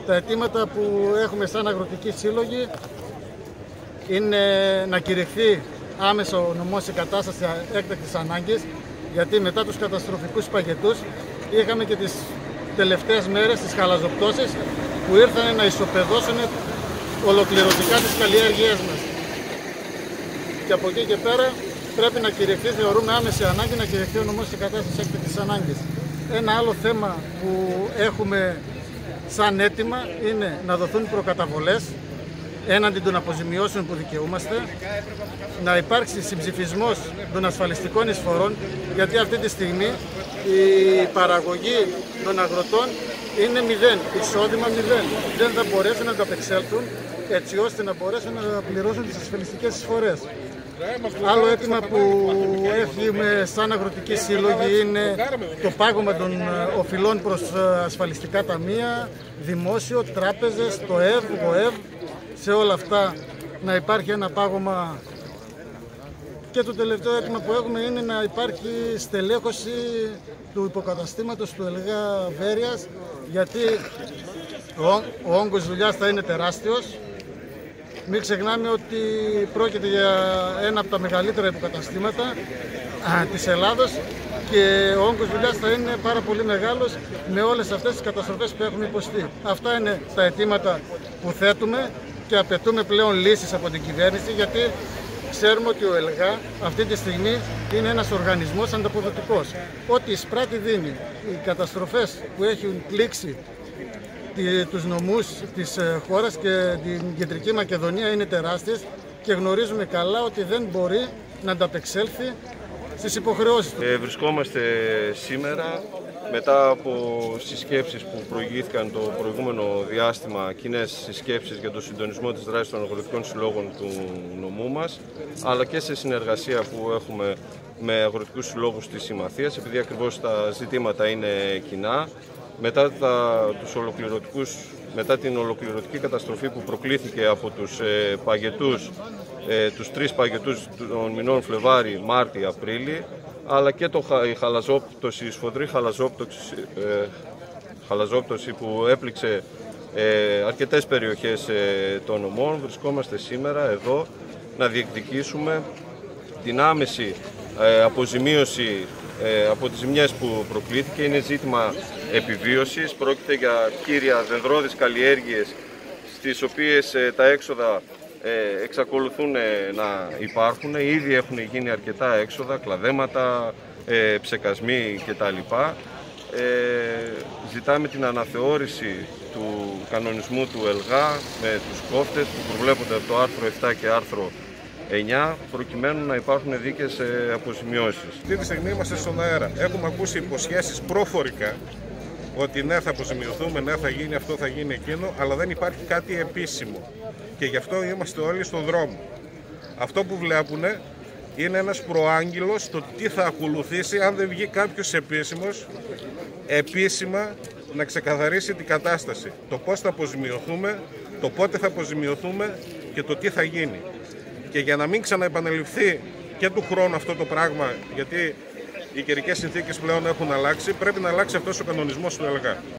Τα αιτήματα που έχουμε σαν αγροτικοί σύλλογοι είναι να κηρυχθεί άμεσα ο νομός σε κατάσταση έκτακτης ανάγκης, γιατί μετά τους καταστροφικούς παγετούς είχαμε και τις τελευταίες μέρες τις χαλαζοπτώσεις που ήρθαν να ισοπεδώσουν ολοκληρωτικά τις καλλιέργειές μας. Και από εκεί και πέρα πρέπει να κηρυχθεί, θεωρούμε άμεση ανάγκη, να κηρυχθεί ο νομός σε κατάσταση έκτακτης ανάγκης. Ένα άλλο θέμα που έχουμε σαν αίτημα είναι να δοθούν προκαταβολές έναντι των αποζημιώσεων που δικαιούμαστε, να υπάρξει συμψηφισμός των ασφαλιστικών εισφορών, γιατί αυτή τη στιγμή η παραγωγή των αγροτών είναι μηδέν, εισόδημα μηδέν. Δεν θα μπορέσουν να ανταπεξέλθουν έτσι ώστε να μπορέσουν να πληρώσουν τις ασφαλιστικές εισφορές. Άλλο αίτημα που έχουμε σαν αγροτικοί σύλλογοι είναι το πάγωμα των οφειλών προς ασφαλιστικά ταμεία, δημόσιο, τράπεζες, το ΕΒ, ΓΟΕΒ, σε όλα αυτά να υπάρχει ένα πάγωμα. Και το τελευταίο αίτημα που έχουμε είναι να υπάρχει στελέχωση του υποκαταστήματος του ΕΛΓΑ Βέρειας, γιατί ο όγκος δουλειάς θα είναι τεράστιος. Μην ξεχνάμε ότι πρόκειται για ένα από τα μεγαλύτερα υποκαταστήματα της Ελλάδος και ο όγκος δουλειάς θα είναι πάρα πολύ μεγάλος με όλες αυτές τις καταστροφές που έχουμε υποστεί. Αυτά είναι τα αιτήματα που θέτουμε και απαιτούμε πλέον λύσεις από την κυβέρνηση, γιατί ξέρουμε ότι ο ΕΛΓΑ αυτή τη στιγμή είναι ένας οργανισμός ανταποδοτικός. Ό,τι εισπράττει δίνει. Οι καταστροφές που έχουν πλήξει τους νομούς της χώρας και την Κεντρική Μακεδονία είναι τεράστιες και γνωρίζουμε καλά ότι δεν μπορεί να ανταπεξέλθει στις υποχρεώσεις του. Βρισκόμαστε σήμερα μετά από συσκέψεις που προηγήθηκαν το προηγούμενο διάστημα, κοινές συσκέψεις για το συντονισμό της δράσης των αγροτικών συλλόγων του νομού μας, αλλά και σε συνεργασία που έχουμε με αγροτικούς συλλόγους της Συμμαθίας, επειδή ακριβώς τα ζητήματα είναι κοινά. Μετά την ολοκληρωτική καταστροφή που προκλήθηκε από τους παγετούς, τους τρεις παγετούς των μηνών Φλεβάρι, Μάρτι, Απρίλη, αλλά και η σφοδρή χαλαζόπτωση που έπληξε αρκετές περιοχές των νομών. Βρισκόμαστε σήμερα εδώ να διεκδικήσουμε την άμεση αποζημίωση από τις ζημιές που προκλήθηκε. Είναι ζήτημα επιβίωσης, πρόκειται για κύρια δενδρώδεις καλλιέργειες στις οποίες τα έξοδα εξακολουθούν να υπάρχουν. Ήδη έχουν γίνει αρκετά έξοδα, κλαδέματα, ψεκασμοί κτλ. Ζητάμε την αναθεώρηση του κανονισμού του ΕΛΓΑ με τους κόφτες που προβλέπονται από το άρθρο 7 και άρθρο 9, προκειμένου να υπάρχουν δίκαιες αποζημιώσεις. Αυτή τη στιγμή είμαστε στον αέρα. Έχουμε ακούσει υποσχέσεις προφορικά ότι ναι, θα αποζημιωθούμε, ναι, θα γίνει αυτό, θα γίνει εκείνο, αλλά δεν υπάρχει κάτι επίσημο. Και γι' αυτό είμαστε όλοι στον δρόμο. Αυτό που βλέπουν είναι ένας προάγγελος το τι θα ακολουθήσει αν δεν βγει κάποιος επίσημος επίσημα να ξεκαθαρίσει την κατάσταση. Το πώς θα αποζημιωθούμε, το πότε θα αποζημιωθούμε και το τι θα γίνει. Και για να μην ξαναεπαναληφθεί και του χρόνου αυτό το πράγμα, γιατί οι καιρικές συνθήκες πλέον έχουν αλλάξει, πρέπει να αλλάξει αυτός ο κανονισμός του ΕΛΓΑ.